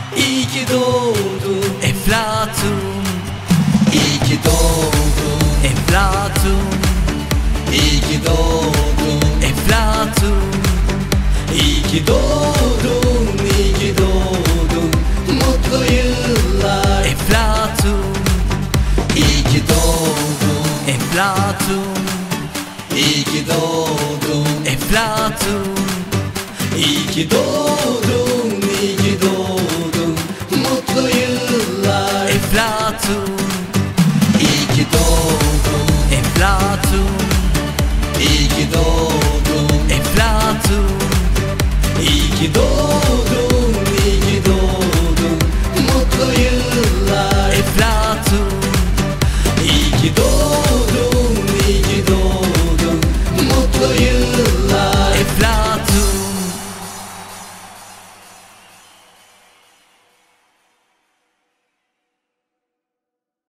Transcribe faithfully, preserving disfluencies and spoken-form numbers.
İyi ki doğdun Eflatun, İyi ki doğdun Eflatun, İyi ki doğdun Eflatun, İyi ki doğdun İyi ki doğdun Mutlu yıllar Eflatun, İyi ki doğdun Eflatun, İyi ki doğdun Eflatun, İyi ki doğdun İyi ki doğdun Mutlu yıllar Eflatun, İyi ki doğdun Eflatun, İyi ki doğdun Eflatun, İyi ki doğdun